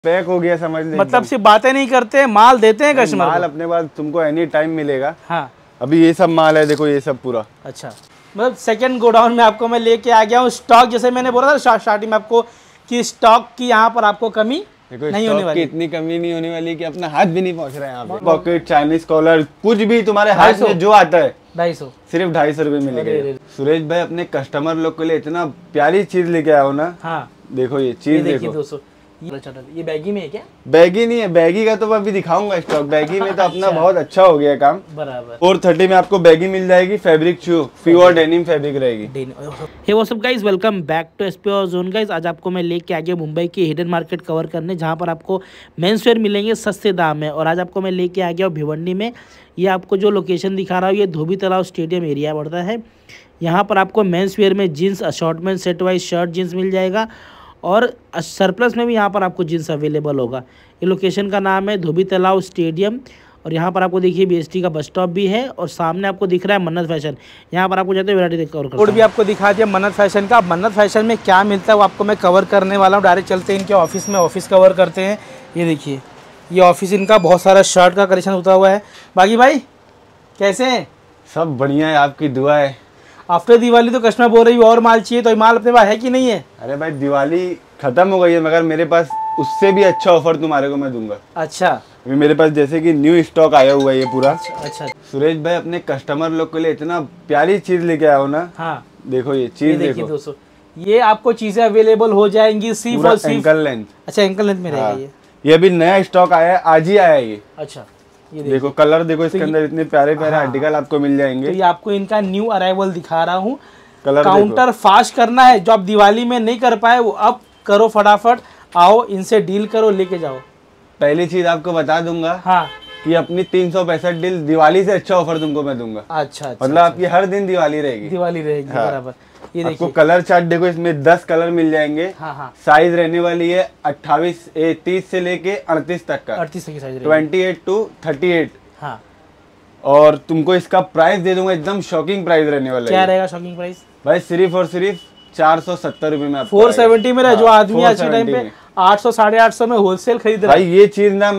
Pack हो गया समझ ले। मतलब सिर्फ बातें नहीं करते, माल देते हैं कस्टमर। माल अपने पास तुमको एनी टाइम मिलेगा। हाँ अभी ये सब माल है, देखो ये सब पूरा। अच्छा, मतलब सेकंड गोडाउन में आपको मैं लेके आ गया हूँ। स्टॉक जैसे मैंने बोला था स्टार्टिंग में आपको कि स्टॉक की यहाँ पर आपको कमी नहीं होने वाली। इतनी कमी नहीं होने वाली कि अपना हाथ भी नहीं पहुँच रहा है यहाँ पे। पॉकेट, चाइनीज कॉलर, कुछ भी तुम्हारे हाथ में जो आता है 250 सिर्फ 250 रुपए मिलेगा। सुरेश भाई अपने कस्टमर लोग के लिए इतना प्यारी चीज लेके आया हो ना। हाँ देखो ये चीज देखो दोस्तों, ये बैगी में है क्या? बैगी नहीं है, बैगी का तो मैं अभी दिखाऊंगा स्टॉक। बैगी में तो अपना बहुत अच्छा हो गया काम। बराबर 430 में आपको बैगी मिल जाएगी। फैब्रिक प्योर डेनिम फैब्रिक रहेगी। Hey what's up guys, welcome back to SPO zone guys. आज आपको मैं लेके आ गया मुंबई की हिडन मार्केट कवर करने, जहां पर आपको मेंस वेयर मिलेंगे सस्ते दाम में। और आज आपको मैं लेके आ गया हूँ भिवंडी में। ये आपको जो लोकेशन दिखा रहा हूँ ये धोबी तालाब स्टेडियम एरिया पड़ता है। यहाँ पर आपको मेंस वेयर में jeans assortment set wise shirt jeans मिल जाएगा और सरप्लस में भी यहाँ पर आपको जीन्स अवेलेबल होगा। ये लोकेशन का नाम है धोबी तालाब स्टेडियम। और यहाँ पर आपको देखिए बीएसटी का बस स्टॉप भी है और सामने आपको दिख रहा है मन्नत फैशन। यहाँ पर आपको जाते वैरायटी कवर कोड भी आपको दिखा दिया मन्नत फैशन का। मन्नत फैशन में क्या मिलता है वो आपको मैं कवर करने वाला हूँ। डायरेक्ट चलते हैं इनके ऑफिस में, ऑफिस कवर करते हैं। ये देखिए ये ऑफिस इनका, बहुत सारा शर्ट का कलेक्शन उतरा हुआ है। बाकी भाई कैसे हैं? सब बढ़िया है, आपकी दुआ है। आफ्टर दिवाली तो कस्टमर बोल रही है और माल चाहिए, तो माल अपने पास है कि नहीं है? अरे भाई दिवाली खत्म हो गई है, मगर मेरे पास उससे भी अच्छा ऑफर तुम्हारे को मैं दूंगा। अच्छा, अभी मेरे पास जैसे कि न्यू स्टॉक आया हुआ है ये पूरा। अच्छा सुरेश भाई अपने कस्टमर लोग के लिए इतना प्यारी चीज लेके आया हो ना। हाँ देखो ये चीज देखो दोस्तों, ये आपको चीजें अवेलेबल हो जाएंगी सिर्फ और सिर्फ एंकल लेंथ। अच्छा, एंकल लेंथ में रहेगा ये अभी नया स्टॉक आया है, आज ही आया है ये। अच्छा, ये देखो कलर देखो, इसके अंदर इतने प्यारे प्यारे आर्टिकल आपको मिल जाएंगे। तो ये आपको इनका न्यू अराइवल दिखा रहा हूँ। कलर काउंटर फास्ट करना है, जो आप दिवाली में नहीं कर पाए वो अब करो, फटाफट आओ इनसे डील करो, लेके जाओ। पहली चीज आपको बता दूंगा हाँ कि अपनी 365 डील दिवाली से अच्छा ऑफर तुमको मैं दूंगा। अच्छा, मतलब आपकी हर दिन दिवाली रहेगी। हाँ। बराबर। ये आपको कलर चार्ट देखो, इसमें 10 कलर मिल जाएंगे। हाँ। साइज रहने वाली है 30 से लेके 38 तक का। 38 की साइज, 28 to 38। हाँ। और तुमको इसका प्राइस दे दूंगा, एकदम शॉकिंग प्राइस रहने वाला है। क्या रहेगा शॉकिंग प्राइस? भाई सिर्फ और सिर्फ 470 रुपए में। 470 में रहा। जो आदमी आज के टाइम पे 800 850 में होलसेल खरीद रहा है। भाई ये चीज ना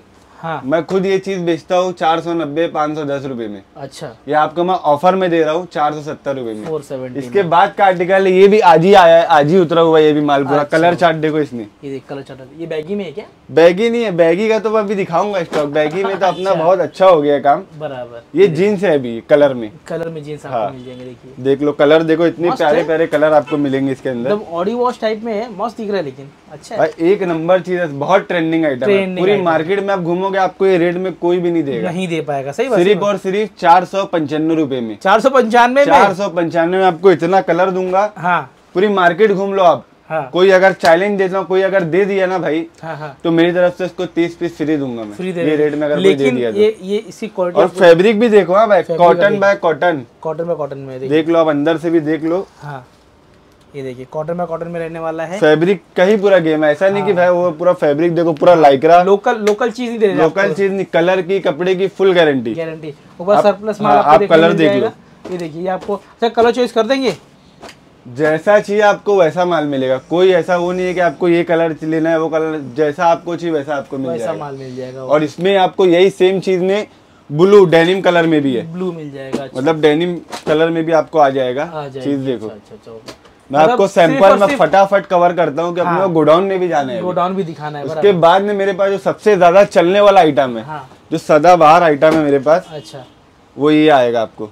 मैं खुद ये चीज बेचता हूँ 490 510 रुपए में। अच्छा, ये आपको मैं ऑफर में दे रहा हूँ 470 रुपए में। 470। इसके बाद का आर्टिकल है, ये भी आज ही आया है, आज ही उतरा हुआ है ये भी माल पूरा। कलर चार्ट देखो इसमें। ये देख कलर चार्ट, ये बैगी में है क्या? बैगी नहीं है, बैगी का तो मैं अभी दिखाऊंगा स्टॉक। बैगी में तो अपना बहुत अच्छा हो गया काम। बराबर। ये जीन्स है अभी कलर में जीन्स आपको मिल जाएंगे। देखिए देख लो कलर देखो, इतने प्यारे प्यारे कलर आपको मिलेंगे इसके अंदर। ऑडी वॉश टाइप में है, मस्त दिख रहा है। लेकिन अच्छा है भाई, एक नंबर चीज है, बहुत ट्रेंडिंग आइटम है। पूरी मार्केट में आप घूमोगे आपको ये रेट में कोई भी नहीं देगा, नहीं दे पाएगा। सही बात। सिर्फ और सिर्फ 495 रुपए में। 495 में आपको इतना कलर दूंगा। हाँ, पूरी मार्केट घूम लो आप। हाँ। कोई अगर चैलेंज देता हूँ, कोई अगर दे दिया ना भाई, हाँ। तो मेरी तरफ से उसको 30 पीस फ्री दूंगा मैं। ये रेट में अगर कोई दे दिया तो। ये इसी क्वालिटी। और फैब्रिक भी देखो। हाँ भाई, कॉटन बाय कॉटन में देख लो आप, अंदर से भी देख लो। हाँ, ये देखिए कॉटन में रहने वाला है। फैब्रिक का ही पूरा गेम है, ऐसा नहीं कि भाई वो पूरा फैब्रिक देखो, पूरा लाइक्रा। लोकल चीज नहीं दे रहे, लोकल चीज नहीं, कलर की कपड़े की फुल गारंटी। ऊपर सरप्लस माल आप कलर देख लो। ये देखिए, ये आपको अच्छा कलर चॉइस कर देंगे, जैसा चाहिए आपको वैसा माल मिलेगा। कोई ऐसा वो नहीं है कि आपको ये कलर लेना है, वो कलर जैसा आपको चाहिए वैसा आपको मिल जाएगा। माल मिल जाएगा। और इसमें आपको यही सेम चीज में ब्लू डेनिम कलर में भी है, ब्लू मिल जाएगा। मतलब डेनिम कलर में भी आपको आ जाएगा चीज। देखो मैं आपको सैंपल में फटाफट कवर करता हूँ कि अपने को गोडाउन में भी जाना है, गोडाउन भी दिखाना है। उसके बाद में मेरे पास जो सबसे ज्यादा चलने वाला आइटम है, जो सदाबहार आइटम है मेरे पास, अच्छा, वो ये आएगा आपको।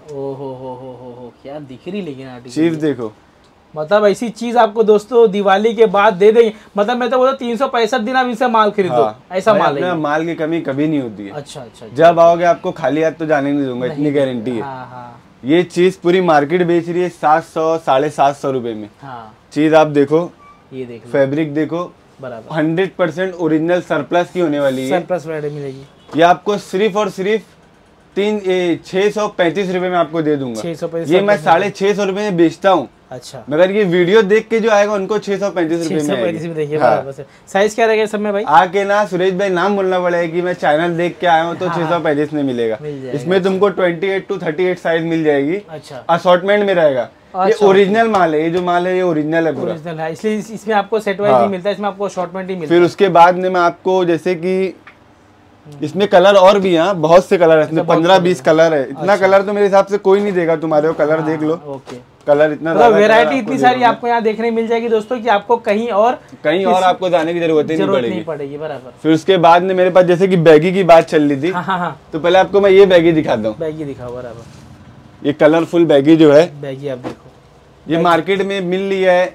हो क्या दिख रही लेकिन आर्टिकल चीज देखो, मतलब ऐसी चीज आपको दोस्तों दिवाली के बाद दे देंगे। मतलब मैं तो बोलता 365 दिन आप इनसे माल खरीदो। ऐसा माल है, माल की कमी कभी नहीं होती है। अच्छा, जब आओगे आपको खाली हाथ तो जाने नहीं दूंगा, इतनी गारंटी है। ये चीज पूरी मार्केट बेच रही है 700 750 रुपए में। चीज आप देखो, ये देखो फैब्रिक देखो, बराबर 100% ओरिजिनल सरप्लस की होने वाली है। सरप्लस मिलेगी। ये आपको सिर्फ और सिर्फ 635 रुपए में आपको दे दूंगा। 635 ये मैं 650 रुपए में बेचता हूँ, अच्छा, मगर ये वीडियो देख के जो आएगा उनको 635 रुपए में आएगी। देखिए बराबर से। साइज क्या रहेगा सब में भाई? आके ना सुरेश भाई नाम बोलना पड़ेगा कि मैं चैनल देख के आया हूँ, तो 635 में मिलेगा। इसमें तुमको 28 to 38 साइज मिल जाएगी। अच्छा, असॉर्टमेंट में रहेगा। ये ओरिजिनल माल है, ये जो माल है ये ओरिजिनल है पूरा, ओरिजिनल है, इसलिए इसमें आपको सेट वाइज नहीं मिलता, इसमें आपको असॉर्टमेंट ही मिलता है। फिर उसके बाद में मैं आपको जैसे कि इसमें कलर और भी हैं, बहुत से कलर है, इसमें 15-20 कलर है। इतना कलर तो मेरे हिसाब से कोई नहीं देगा तुम्हारे को, कलर देख लो। ओके, कलर इतना वैरायटी इतनी सारी आपको यहाँ देखने मिल जाएगी दोस्तों कि आपको कहीं और आपको जाने की जरूरत नहीं पड़ेगी। बराबर। फिर उसके बाद में मेरे पास जैसे कि बैगी की बात चल रही थी, तो पहले आपको मैं ये बैगी दिखाता हूँ। बैगी दिखाओ। बराबर। ये कलरफुल बैगी जो है, बैगी आप देखो, ये मार्केट में मिल रही है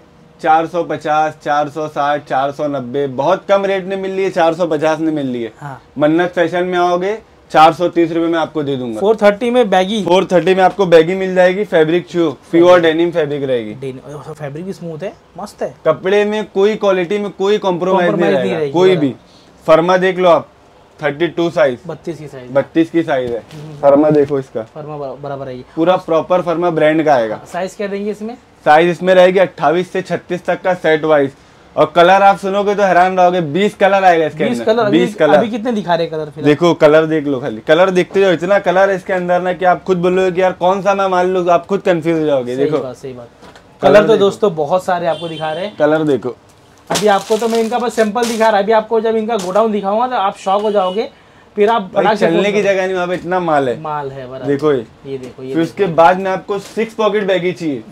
450, 460, 490, बहुत कम रेट में मिल रही है, 450 में मिल रही है। मन्नत फैशन में आओगे 430 रुपए में आपको दे दूंगा। 430 में बैगी, 430 में आपको बैगी मिल जाएगी। फैब्रिक प्योर डेनिम फैब्रिक रहेगी। फैब्रिक भी स्मूथ है, मस्त है। कपड़े में कोई क्वालिटी में कोई कॉम्प्रोमाइज नहीं रहेगा, कोई भी। फर्मा देख लो आप, 32 साइज, 32 की साइज है। फर्मा देखो, इसका फर्मा बराबर है, पूरा प्रॉपर फर्मा ब्रांड का आएगा। साइज क्या देंगे इसमें? साइज इसमें रहेगी 28 से 36 तक का सेट वाइज। और कलर आप सुनोगे तो हैरान रहोगे, 20 कलर आएगा इसके अंदर। 20 कलर। अभी कितने दिखा रहे कलर? देखो कलर देख लो, खाली कलर देखते जाओ, इतना कलर है इसके अंदर ना कि आप खुद बोलोगे कि यार कौन सा मैं मान लूँ, आप खुद कंफ्यूज हो जाओगे। देखो सही बात। कलर तो दोस्तों बहुत सारे आपको दिखा रहे हैं। कलर देखो, अभी आपको तो मैं इनका बस सैंपल दिखा रहा है, अभी आपको जब इनका गोडाउन दिखाऊंगा तो आप शॉक हो जाओगे। फिर आप चलने की जगह नहीं, वहाँ पे इतना माल है। देखो ये देखो। फिर उसके बाद में आपको 6 पॉकेट बैगी चाहिए।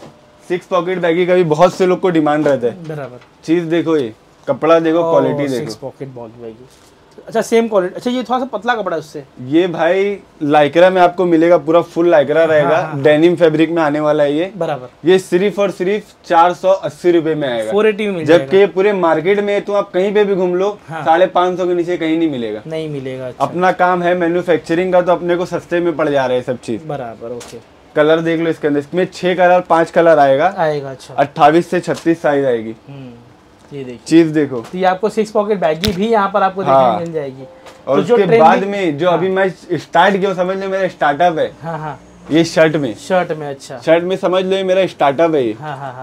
6 पॉकेट बैगी का भी बहुत से लोग को डिमांड रहता है। बराबर। चीज देखो, ये कपड़ा देखो, क्वालिटी देखो। 6 पॉकेट बैगी, अच्छा सेम क्वालिटी। अच्छा, ये थोड़ा सा पतला कपड़ा है उससे। ये भाई लाइक्रा में आपको मिलेगा, पूरा फुल लाइक्रा रहेगा। डेनिम फैब्रिक में आने वाला है ये। बराबर। ये सिर्फ और सिर्फ 480 रुपए में आएगा। 480 में मिल जाएगा। जबकि पूरे मार्केट में तो आप कहीं पे भी घूम लो, 550 के नीचे कहीं नहीं मिलेगा। नहीं मिलेगा। अच्छा। अपना काम है मैन्युफैक्चरिंग का, तो अपने को सस्ते में पड़ जा रहे हैं सब चीज। बराबर। ओके। कलर देख लो इसके अंदर, इसमें 6 कलर 5 कलर आएगा। अच्छा। 28 से 36 साइज आएगी। ये देखिए, चीज देखो। तो ये आपको 6 पॉकेट बैगी भी यहाँ पर आपको देखने मिल जाएगी। और तो उसके बाद में जो अभी मैं स्टार्ट किया, समझ लो मेरा स्टार्टअप है। ये शर्ट में। अच्छा, शर्ट में समझ लो ये मेरा स्टार्टअप है ये।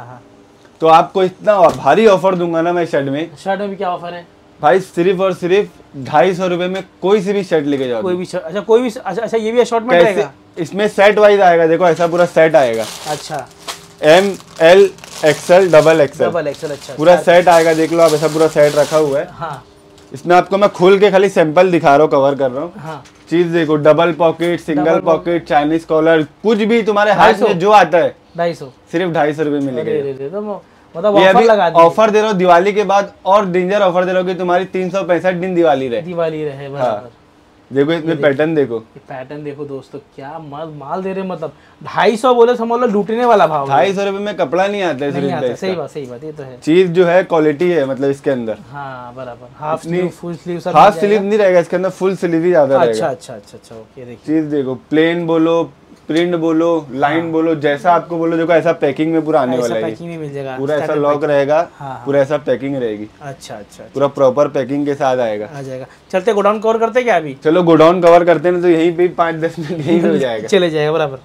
तो आपको इतना भारी ऑफर दूंगा ना मैं शर्ट में। भी क्या ऑफर है भाई? सिर्फ और सिर्फ 250 रुपए में कोई सी भी शर्ट लेके जाओ। कोई भी शर्ट? अच्छा, कोई भी। अच्छा, ये भी असॉर्टमेंट रहेगा? इसमें सेट वाइज आएगा। देखो ऐसा पूरा सेट आएगा। अच्छा, M, L, XL, double XL. अच्छा, पूरा सेट आएगा। देख लो आप, ऐसा पूरा सेट रखा हुआ है। इसमें आपको मैं खोल के खाली सैंपल दिखा रहा हूँ, कवर कर रहा हूँ। चीज देखो, double pocket, single pocket, Chinese collar, कुछ भी तुम्हारे हाथ में जो आता है 250, सिर्फ 250 रुपए मिलेगा। मतलब ऑफर दे रहा हूँ दिवाली के बाद, और डेंजर ऑफर दे रहा हूँ कि तुम्हारी 365 दिन दिवाली रहे। बराबर। देखो इसमें पैटर्न देखो, पैटर्न देखो दोस्तों, क्या माल दे रहे। मतलब 250 बोले समझ लो लूटने वाला भाव। 250 रुपए में कपड़ा नहीं आता है। सही बात, ये तो है। चीज जो है क्वालिटी है, मतलब इसके अंदर। बराबर। हाफ स्लीव, फुल स्लीव सब। हाफ स्लीव नहीं रहेगा इसके अंदर, फुल स्लीव ही ज्यादा रहेगा। अच्छा। ओके, देखिए चीज देखो, प्लेन बोलो, प्रिंट बोलो, लाइन बोलो, जैसा आपको बोलो। देखो ऐसा पैकिंग में पूरा आने वाला है। पैकिंग में मिल जाएगा, पूरा ऐसा लॉक रहेगा। पूरा ऐसा पैकिंग रहेगी। अच्छा। पूरा प्रॉपर पैकिंग के साथ आ जाएगा। चलते गोडाउन कवर करते क्या अभी? चलो गोडाउन कवर करते हैं, तो यहीं पे 5-10 मिनट यहीं हो जाएगा। चले जाएगा। बराबर।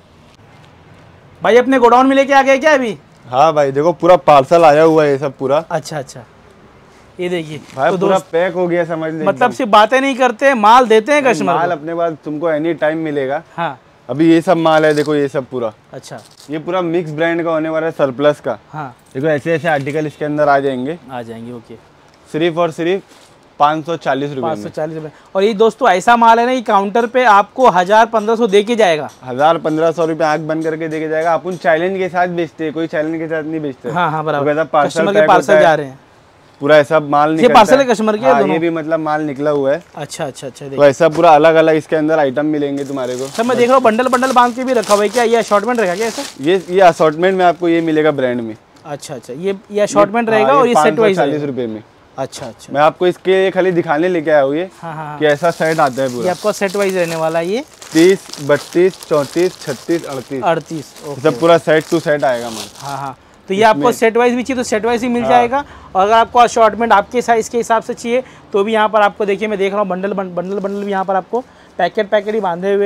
भाई अपने गोडाउन में लेके आ गए क्या अभी? हाँ भाई, देखो पूरा पार्सल आया हुआ है ये सब पूरा। अच्छा, ये देखिए भाई, तो पूरा पैक हो गया, समझ लीजिए। मतलब सिर्फ बातें नहीं करते, माल देते हैं कस्टमर। माल अपने पास तुमको एनी टाइम मिलेगा। हाँ, अभी ये सब माल है, देखो ये सब पूरा। अच्छा, ये पूरा मिक्स ब्रांड का होने वाला है, सरप्लस का। हाँ, देखो ऐसे ऐसे आर्टिकल इसके अंदर आ जाएंगे। ओके। सिर्फ और सिर्फ 540 रुपए। 540 रुपए। और ये दोस्तों ऐसा माल है ना, ये काउंटर पे आपको 1000-1500 दे के जाएगा। 1000-1500 रुपए आंख बंद करके दे के जाएगा। अपन चैलेंज के साथ बेचते हैं, कोई चैलेंज के साथ नहीं बेचते। हाँ, बराबर। कस्टमर के पार्सल जा रहे हैं, पूरा ऐसा माल निकलता है। पार्सल है कस्टमर के। ये भी मतलब माल निकला हुआ है। अच्छा। तो ऐसा पूरा अलग अलग इसके अंदर आइटम मिलेंगे तुम्हारे को। सर मैं देख रहा हूँ बंडल बांध के भी रखा हुआ है। क्या ये असॉर्टमेंट रहेगा क्या ऐसा? ये असॉर्टमेंट में आपको ये मिलेगा ब्रांड में। अच्छा, ये असॉर्टमेंट रहेगा। और ये सेट वाइज 540 रुपए में। अच्छा। मैं आपको इसके खाली दिखाने लेके आया हूँ ये। कि ऐसा सेट आता है पूरा। ये आपका सेट वाइज रहने वाला है। ये 30, 32, 34, 36, 38 सब पूरा सेट टू सेट आएगा माल। हाँ। तो ये आपको सेट वाइज भी चाहिए तो सेट वाइज ही मिल जाएगा। और अगर आपको असॉर्टमेंट आपके साइज के हिसाब से चाहिए तो भी यहाँ पर आपको देखिए, मैं देख रहा हूँ बंडल भी यहाँ पर आपको पैकेट ही बांधे हुए हैं।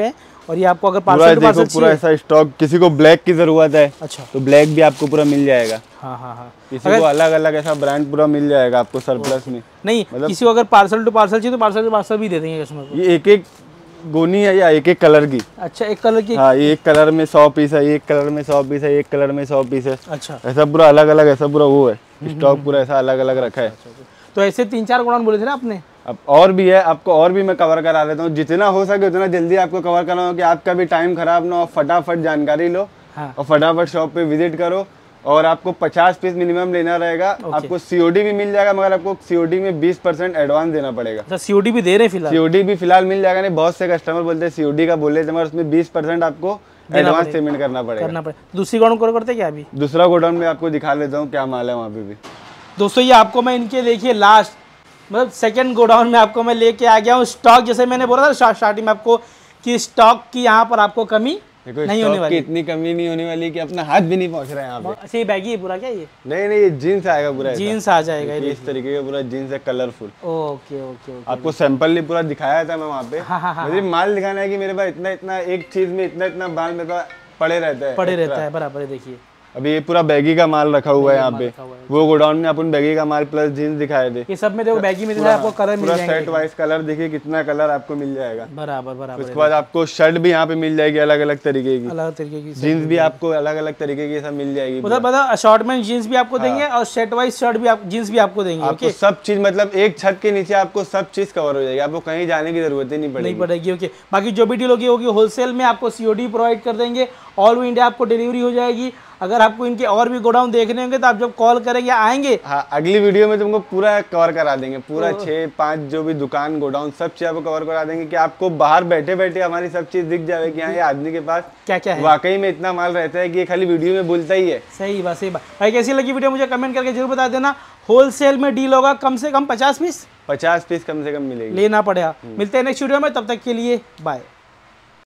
और ये आपको अगर पार्सल टू पार्सल पूरा ऐसा स्टॉक, किसी को ब्लैक की जरूरत है अच्छा तो ब्लैक भी आपको पूरा मिल जाएगा। हाँ हाँ हाँ, किसी को अलग अलग ऐसा ब्रांड पूरा मिल जाएगा आपको सरप्लस में। नहीं मतलब किसी को अगर पार्सल टू पार्सल चाहिए तो पार्सल टू पार्सल भी दे देंगे कस्टमर को। ये एक एक गोनी है या एक एक कलर की? अच्छा, एक कलर की? हाँ, एक कलर में 100 पीस है, एक कलर में 100 पीस है, एक कलर में 100 पीस है। अच्छा, ऐसा पूरा अलग अलग, ऐसा पूरा वो है स्टॉक, पूरा ऐसा अलग अलग रखा है। तो ऐसे 3-4 गोडाउन बोले थे ना आपने? अब और भी है, आपको और भी मैं कवर करा देता हूँ, जितना हो सके उतना जल्दी आपको कवर कराऊँ कि आपका भी टाइम खराब ना हो, फटाफट जानकारी लो। हाँ। और फटाफट शॉप पे विजिट करो। और आपको 50 पीस मिनिमम लेना रहेगा। आपको सीओडी भी मिल जाएगा, मगर आपको सीओडी में 20% एडवांस देना पड़ेगा। अच्छा, सीओडी भी दे रहे हैं फिलहाल? सीओडी भी फिलहाल मिल जाएगा। नहीं, बहुत से कस्टमर बोलते हैं सीओडी का बोले थे, मगर उसमें 20% आपको एडवांस पेमेंट करना पड़ेगा। दूसरी गोडाउन कवर करते क्या अभी? दूसरा गोडाउन में आपको दिखा लेता हूँ क्या माल है वहाँ पे भी। दोस्तों ये आपको मैं इनके देखिए लास्ट मतलब सेकंड गोडाउन में आपको मैं लेके आ गया हूँ। स्टॉक जैसे मैंने बोला था स्टार्टिंग में आपको कि स्टॉक की यहाँ पर आपको कमी नहीं होने वाली, इतनी कमी नहीं होने वाली कि अपना हाथ भी नहीं पहुंच रहा है यहाँ पे। अच्छा, ये बैगी है पूरा क्या ये? नहीं नहीं, ये जीन्स आएगा पूरा, जीन्स आ जाएगा इस तरीके का पूरा जीन्स है, कलरफुल। ओके ओके, आपको सैंपल भी पूरा दिखाया था मैं वहाँ पे। मुझे माल दिखाना है कि मेरे पास इतना इतना एक चीज में इतना इतना माल मेरे पास पड़े रहता है बराबर। देखिए अभी ये पूरा बैगी का माल रखा हुआ है यहाँ पे। वो गोडाउन में अपन बैगी का माल प्लस जीन्स दिखाए थे। ये सब में देखो बैगी में आपको कलर मिल जाएगा, सेट वाइज कलर देखिए कितना कलर आपको मिल जाएगा। बराबर। उसके बाद आपको शर्ट भी यहाँ पे मिल जाएगी अलग अलग तरीके की, जीन्स भी आपको अलग अलग तरीके की सब मिल जाएगी। मतलब असॉर्टमेंट जीन्स भी आपको देंगे और सेट वाइज शर्ट भी जीन्स भी आपको देंगे। आपको सब चीज मतलब एक छत के नीचे आपको सब चीज कवर हो जाएगी, आपको कहीं जाने की जरूरत ही नहीं पड़ेगी। ओके, बाकी जो भी डील होगी होलसेल में आपको सीओडी प्रोवाइड कर देंगे, ऑल ओवर इंडिया आपको डिलीवरी हो जाएगी। अगर आपको इनके और भी गोडाउन देखने होंगे तो आप जब कॉल करेंगे आएंगे। हाँ, अगली वीडियो में तुमको पूरा कवर करा देंगे, पूरा 6-5 जो भी दुकान गोडाउन सब चीज आपको कवर करा देंगे कि आपको बाहर बैठे बैठे हमारी सब चीज दिख जाए कि हाँ ये आदमी के पास क्या क्या है, वाकई में इतना माल रहता है कि ये खाली वीडियो में बोलता ही है। सही बात भाई। कैसी लगी वीडियो मुझे कमेंट करके जरूर बता देना। होलसेल में डील होगा कम से कम 50 पीस कम से कम मिलेगी, लेना पड़ेगा। मिलते हैं नेक्स्ट वीडियो में, तब तक के लिए बाय।